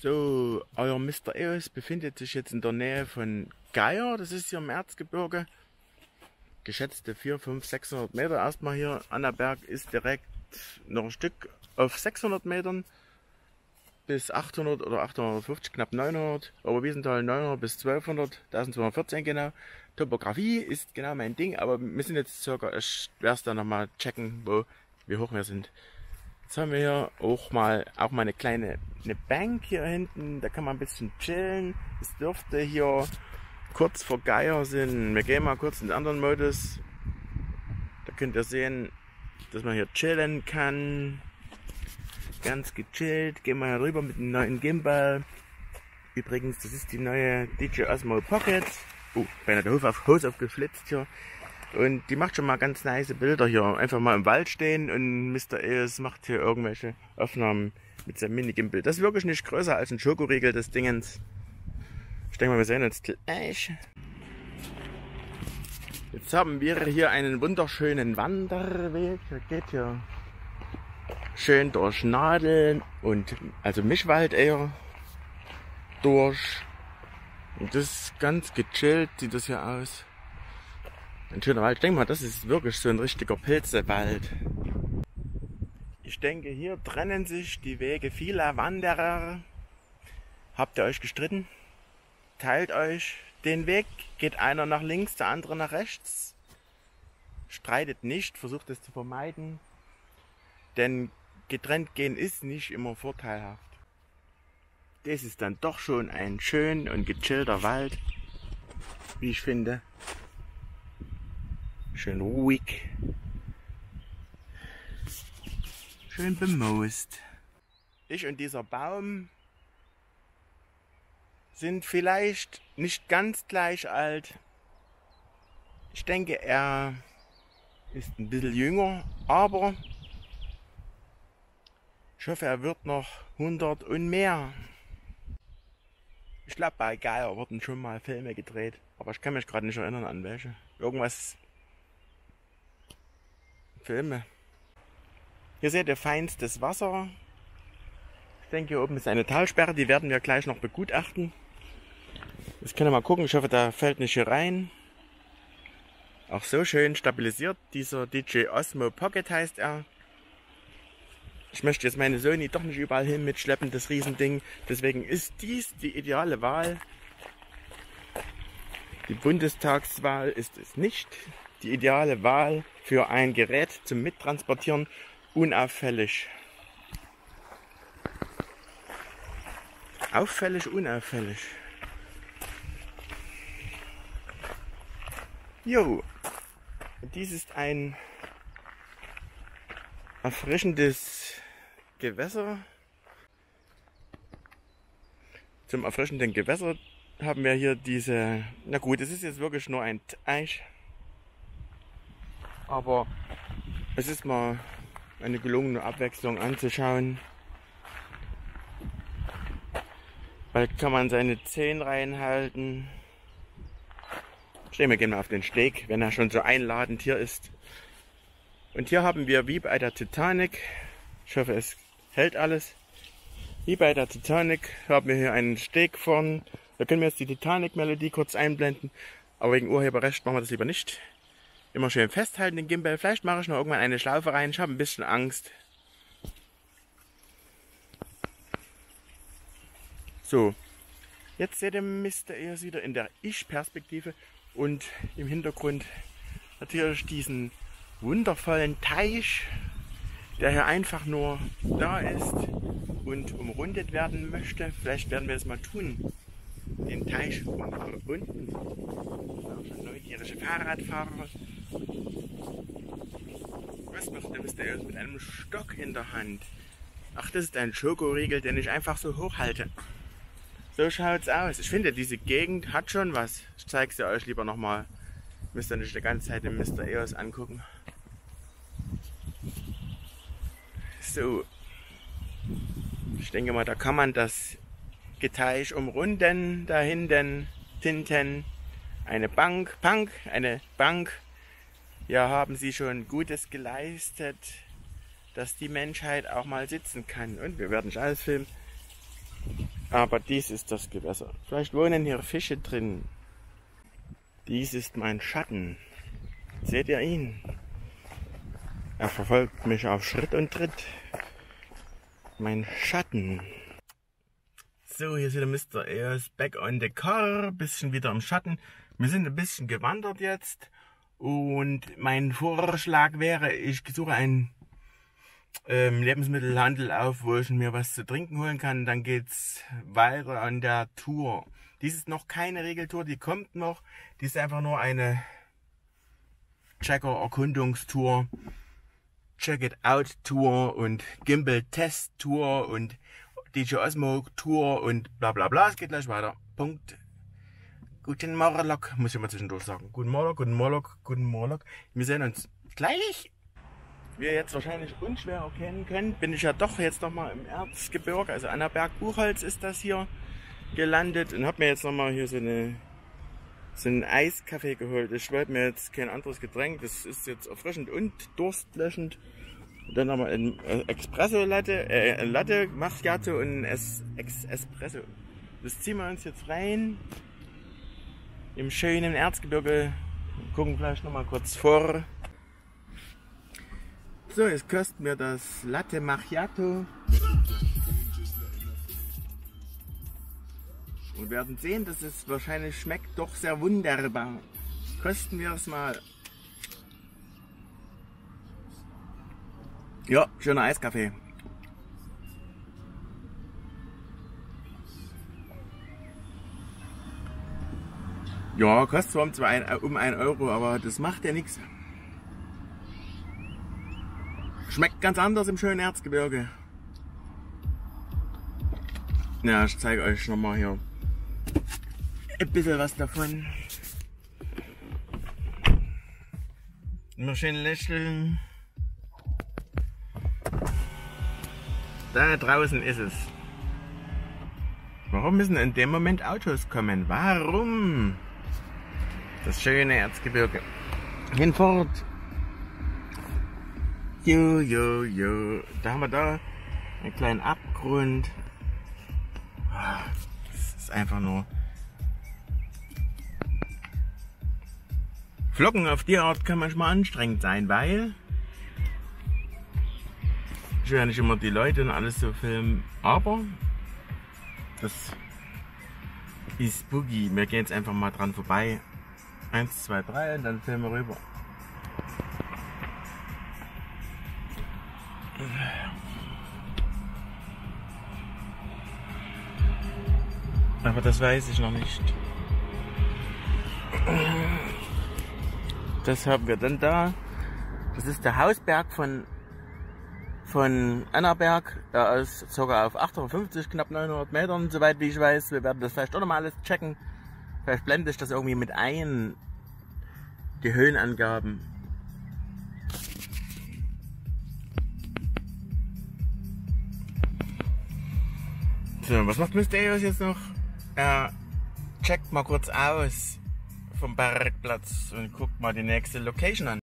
So, euer Mr. Eos befindet sich jetzt in der Nähe von Geier, das ist hier im Erzgebirge. Geschätzte 400, 500, 600 Meter erstmal hier. Annaberg ist direkt noch ein Stück auf 600 Metern bis 800 oder 850, knapp 900. Oberwiesenthal 900 bis 1200, 1214 genau. Topografie ist genau mein Ding, aber wir sind jetzt circa, ich werde es dann nochmal checken, wie hoch wir sind. Jetzt haben wir hier auch mal eine kleine Bank hier hinten, da kann man ein bisschen chillen. Es dürfte hier kurz vor Geier sind. Wir gehen mal kurz in den anderen Modus. Da könnt ihr sehen, dass man hier chillen kann. Ganz gechillt. Gehen wir hier rüber mit dem neuen Gimbal. Übrigens, das ist die neue DJI Osmo Pocket. Beinahe der Hose aufgeflitzt hier. Und die macht schon mal ganz nice Bilder hier. Einfach mal im Wald stehen und Mr. Eos macht hier irgendwelche Aufnahmen mit seinem Mini-Gimbal. Das ist wirklich nicht größer als ein Schokoriegel des Dingens. Ich denke mal, wir sehen uns gleich. Jetzt haben wir hier einen wunderschönen Wanderweg. Der geht hier schön durch Nadeln und also Mischwald eher durch. Und das ist ganz gechillt, sieht das hier aus. Ein schöner Wald. Ich denke mal, das ist wirklich so ein richtiger Pilzewald. Ich denke, hier trennen sich die Wege vieler Wanderer. Habt ihr euch gestritten? Teilt euch den Weg. Geht einer nach links, der andere nach rechts. Streitet nicht, versucht es zu vermeiden. Denn getrennt gehen ist nicht immer vorteilhaft. Das ist dann doch schon ein schön und gechillter Wald, wie ich finde. Schön ruhig. Schön bemoost. Ich und dieser Baum sind vielleicht nicht ganz gleich alt. Ich denke, er ist ein bisschen jünger, aber ich hoffe, er wird noch 100 und mehr. Ich glaube, bei Geier wurden schon mal Filme gedreht, aber ich kann mich gerade nicht erinnern an welche. Irgendwas. Filme. Hier seht ihr feinstes Wasser. Ich denke, hier oben ist eine Talsperre, die werden wir gleich noch begutachten. Jetzt können wir mal gucken, ich hoffe, da fällt nicht hier rein. Auch so schön stabilisiert, dieser DJI Osmo Pocket heißt er. Ich möchte jetzt meine Sony doch nicht überall hin mitschleppen, das Riesending. Deswegen ist dies die ideale Wahl. Die Bundestagswahl ist es nicht. Die ideale Wahl für ein Gerät zum Mittransportieren, unauffällig. Auffällig, unauffällig. Jo, dies ist ein erfrischendes Gewässer. Zum erfrischenden Gewässer haben wir hier diese, na gut, es ist jetzt wirklich nur ein Teich, aber es ist mal eine gelungene Abwechslung anzuschauen. Bald kann man seine Zehen reinhalten. Wir gehen mal auf den Steg, wenn er schon so einladend hier ist. Und hier haben wir wie bei der Titanic, ich hoffe es hält alles, wie bei der Titanic haben wir hier einen Steg vorn. Da können wir jetzt die Titanic-Melodie kurz einblenden, aber wegen Urheberrecht machen wir das lieber nicht. Immer schön festhalten den Gimbal, vielleicht mache ich noch irgendwann eine Schlaufe rein, ich habe ein bisschen Angst. So, jetzt seht ihr Mr. Eos wieder in der Ich-Perspektive. Und im Hintergrund natürlich diesen wundervollen Teich, der hier einfach nur da ist und umrundet werden möchte. Vielleicht werden wir es mal tun, den Teich umrunden. Auch schon neugierige Fahrradfahrer. Was macht der Mr. Eos mit einem Stock in der Hand? Ach, das ist ein Schokoriegel, den ich einfach so hoch halte. So schaut's aus. Ich finde, diese Gegend hat schon was. Ich zeige es euch lieber nochmal. Müsst ihr nicht die ganze Zeit den Mr. Eos angucken. So. Ich denke mal, da kann man das Geteich umrunden. Da hinten, eine Bank. Ja, haben sie schon Gutes geleistet, dass die Menschheit auch mal sitzen kann. Und wir werden alles filmen. Aber dies ist das Gewässer. Vielleicht wohnen hier Fische drin. Dies ist mein Schatten. Seht ihr ihn? Er verfolgt mich auf Schritt und Tritt. Mein Schatten. So, hier ist wieder Mr. Eos back on the car. Bisschen wieder im Schatten. Wir sind ein bisschen gewandert jetzt. Und mein Vorschlag wäre, ich suche einen Lebensmittelhandel auf, wo ich mir was zu trinken holen kann. Dann geht's weiter an der Tour. Dies ist noch keine Regeltour, die kommt noch. Die ist einfach nur eine Checker-Erkundungstour, Check-It-Out-Tour und Gimbal-Test-Tour und DJ Osmo-Tour und bla bla bla. Es geht gleich weiter. Punkt. Guten Morgen, muss ich mal zwischendurch sagen. Guten Morgen, guten Morgen, guten Morgen. Wir sehen uns gleich. Wie ihr jetzt wahrscheinlich unschwer erkennen könnt, bin ich ja doch jetzt nochmal im Erzgebirge, also Annaberg-Buchholz ist das hier, gelandet und habe mir jetzt nochmal hier so einen Eiskaffee geholt. Ich wollte mir jetzt kein anderes Getränk, das ist jetzt erfrischend und durstlöschend. Und dann nochmal ein Espresso-Latte, Latte Macchiato und Espresso. Das ziehen wir uns jetzt rein. Im schönen Erzgebirge. Gucken vielleicht nochmal kurz vor. So, jetzt kostet mir das Latte Macchiato. Und werden sehen, dass es wahrscheinlich schmeckt doch sehr wunderbar. Kosten wir es mal. Ja, schöner Eiskaffee. Ja, kostet zwar um 1 Euro, aber das macht ja nichts. Schmeckt ganz anders im schönen Erzgebirge. Ja, ich zeige euch nochmal hier ein bisschen was davon. Immer schön lächeln. Da draußen ist es. Warum müssen in dem Moment Autos kommen? Warum? Das schöne Erzgebirge. Hinfort. Jo, jo, jo. Da haben wir da einen kleinen Abgrund. Das ist einfach nur... Vloggen auf die Art kann manchmal anstrengend sein, weil... Ich will ja nicht immer die Leute und alles so filmen, aber... Das ist spooky. Wir gehen jetzt einfach mal dran vorbei. 1, 2, 3 und dann filmen wir rüber. Aber das weiß ich noch nicht. Das haben wir dann da. Das ist der Hausberg von Annaberg. Er ist sogar auf 850, knapp 900 Metern, soweit wie ich weiß. Wir werden das vielleicht auch noch mal alles checken. Vielleicht blende ich das irgendwie mit ein. Die Höhenangaben. So, was macht Mr. Eos jetzt noch? Er checkt mal kurz aus vom Parkplatz und guckt mal die nächste Location an.